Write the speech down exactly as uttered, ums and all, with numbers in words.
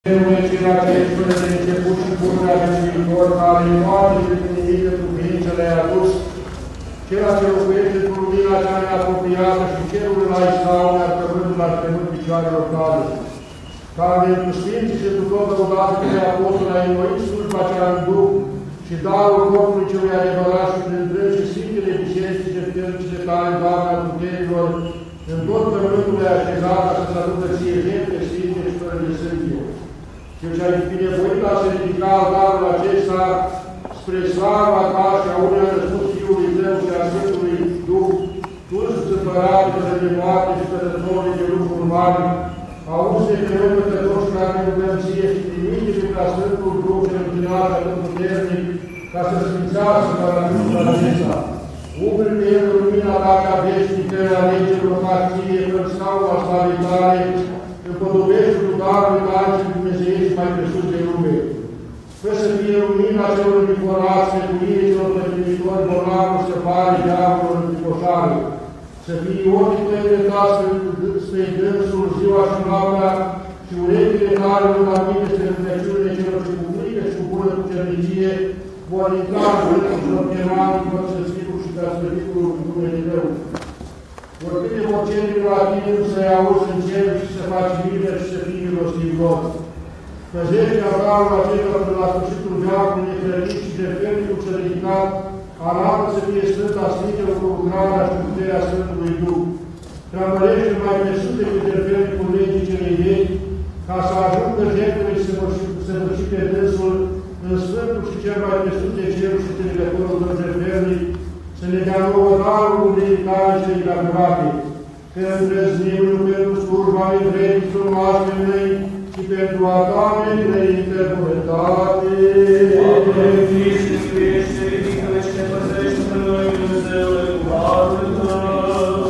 ceea ce ești până de început și pururea de viitor, care în toate și prin nimic de cuvinte le-ai adus, cela ce locuiește cu lumina cea neapropiată și cerul l-ai scaune, ar pământul ar pământ picioarelor tale, care cu Sfinții și cu tot odată cu apostoli ai înnoit slujba cea în Duh și darul Domnului celui adevărat și prin drept și Sfintele Biserici și Sfintele tale, Doamne, al puterilor, în tot pământul ai așezat ca să se aducă ție jerte sfinte și fără de sânge. Cel ce ai binevoit a se ridica altarul acesta spre slava ta și a unui răspuns Fiului tău și a Sfântului Duh, tu însuți împărate fără de moarte și pătătorului de lucruri mari, auzi de pe rând pe toți care ne rugăm ție și trimite-te ca Sfântul Duh și închinat atât puternic, ca să sfințească Parlamentul acesta. Umple pe el lumina ta cea veșnică, a legilor marție, în scaunul al slavei tale, împodobești cu darul tale și dumnezeiești mai presus de lume. Fă să fie lumina celor înviporați, nebunie celor pătrimitori, bolnavul, săpare, diavolul, învipoșare. Să fie ochii tăi dreptați spre dânsul ziua și noaptea și urechile tale lungăminte spre rugăciunile celor ce cu frică și cu bună cucernicie vor intra în vârtul și vor chema în tot sfârșitul și ca sfârșitul numele tău. Oricâte vor cere la tine, să-i auzi în cer și să faci liber și să fii milostivor. Păzește altarul acesta până la sfârșitul veacului necrărit și de fernicul cel ridicat, arată să fie Sfânta Sfintelor cu lucrarea și puterea Sfântului Duh. Preamărește mai pe sus decât de fernicul legii celei vechi, ca să ajungă jertfele și să vârși pe dânsul în Sfântul și cel mai pe sus de cerul și strigătorul tău jertfernic, să ne dea nouă darul umblii tale și adevărate, că îndrăznim pentru slujba nevredniților noastre mei și pentru a ta nevrednică bunătate.